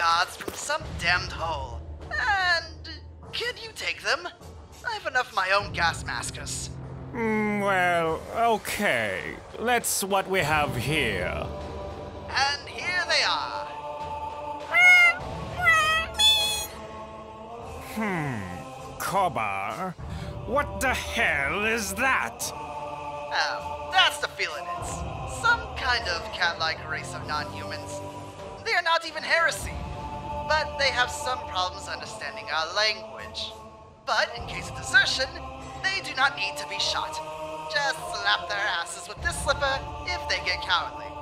gods from some damned hole. And can you take them? I have enough of my own gas maskers. Well, okay. Let's what we have here. And here they are. Kobar, what the hell is that? Oh, that's the Felinids. Some kind of cat-like race of non-humans. They are not even heresy, but they have some problems understanding our language. But in case of desertion, they do not need to be shot. Just slap their asses with this slipper if they get cowardly.